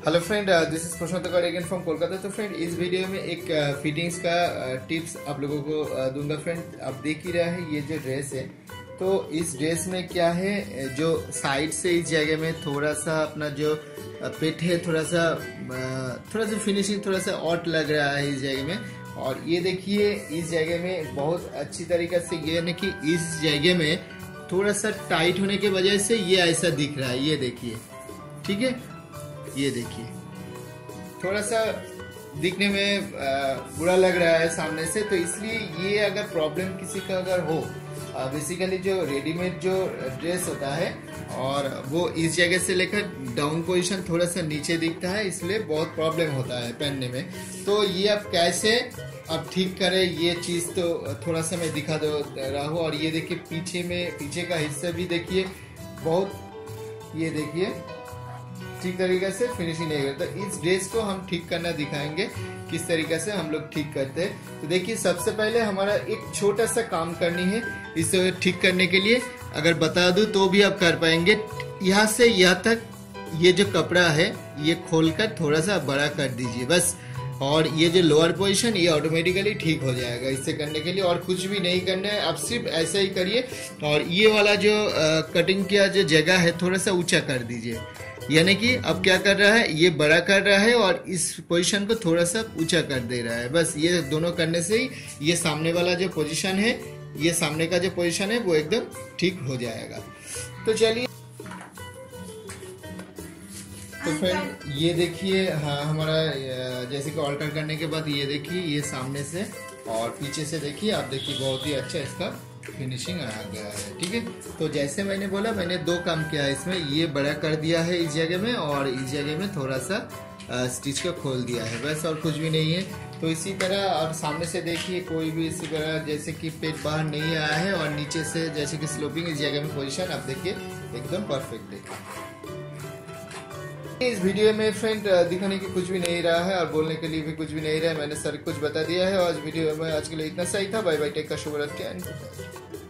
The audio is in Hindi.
Hello friend, this is Prashant again from Kolkata. तो फ्रेंड, इस वीडियो में एक फिटिंग्स का टिप्स आप लोगों को दूंगा। फ्रेंड, आप देख ही रहे हैं ये जो ड्रेस है, तो इस ड्रेस में क्या है, जो साइड से इस जगह में थोड़ा सा अपना जो पेट है थोड़ा सा फिनिशिंग थोड़ा सा ऑट लग रहा है इस जगह में। और ये देखिए इस जगह में बहुत अच्छी तरीके से ये ना कि इस जगह में थोड़ा सा टाइट होने की वजह से ये ऐसा दिख रहा है। ये देखिए, ठीक है, ये देखिए थोड़ा सा दिखने में बुरा लग रहा है सामने से। तो इसलिए ये अगर प्रॉब्लम किसी का अगर हो, बेसिकली जो रेडीमेड जो ड्रेस होता है और वो इस जगह से लेकर डाउन पोजीशन थोड़ा सा नीचे दिखता है, इसलिए बहुत प्रॉब्लम होता है पहनने में। तो ये अब कैसे अब ठीक करें, ये चीज़ तो थोड़ा सा मैं दिखा दो रहा हूँ। और ये देखिए पीछे का हिस्सा भी देखिए बहुत, ये देखिए ठीक तरीके से फिनिशिंग नहीं करता। इस ड्रेस को हम ठीक करना दिखाएंगे किस तरीके से हम लोग ठीक करते हैं। तो देखिए सबसे पहले हमारा एक छोटा सा काम करनी है इसे ठीक करने के लिए। अगर बता दूं तो भी आप कर पाएंगे। यहाँ से यहाँ तक ये जो कपड़ा है ये खोलकर थोड़ा सा बड़ा कर दीजिए बस। और ये जो लोअर पोजीशन ये ऑटोमेटिकली ठीक हो जाएगा। इससे करने के लिए और कुछ भी नहीं करना है, आप सिर्फ ऐसा ही करिए। और ये वाला जो कटिंग किया जो जगह है थोड़ा सा ऊंचा कर दीजिए। यानी कि अब क्या कर रहा है, ये बड़ा कर रहा है और इस पोजीशन को थोड़ा सा ऊंचा कर दे रहा है। बस ये दोनों करने से ही ये सामने वाला जो पोजीशन है, ये सामने का जो पोजीशन है वो एकदम ठीक हो जाएगा। तो चलिए, तो फ्रेंड ये देखिए, हाँ हमारा जैसे कि ऑल्टर करने के बाद ये देखिए ये सामने से और पीछे से देखिए, आप देखिए बहुत ही अच्छा इसका फिनिशिंग आ गया है। ठीक है, तो जैसे मैंने बोला मैंने दो काम किया है इसमें, ये बड़ा कर दिया है इस जगह में और इस जगह में थोड़ा सा स्टिच को खोल दिया है बस, और कुछ भी नहीं है। तो इसी तरह और सामने से देखिए कोई भी इसी तरह जैसे कि पेट बाहर नहीं आया है और नीचे से जैसे कि स्लोपिंग इस जगह में पोजीशन आप देखिए एकदम परफेक्ट है। इस वीडियो में फ्रेंड दिखाने की कुछ भी नहीं रहा है और बोलने के लिए भी कुछ भी नहीं रहा है। मैंने सर कुछ बता दिया है। और आज वीडियो में आज के लिए इतना सही था। बाय बाय, टेक का शुभ रात्रि एंड गुड नाइट।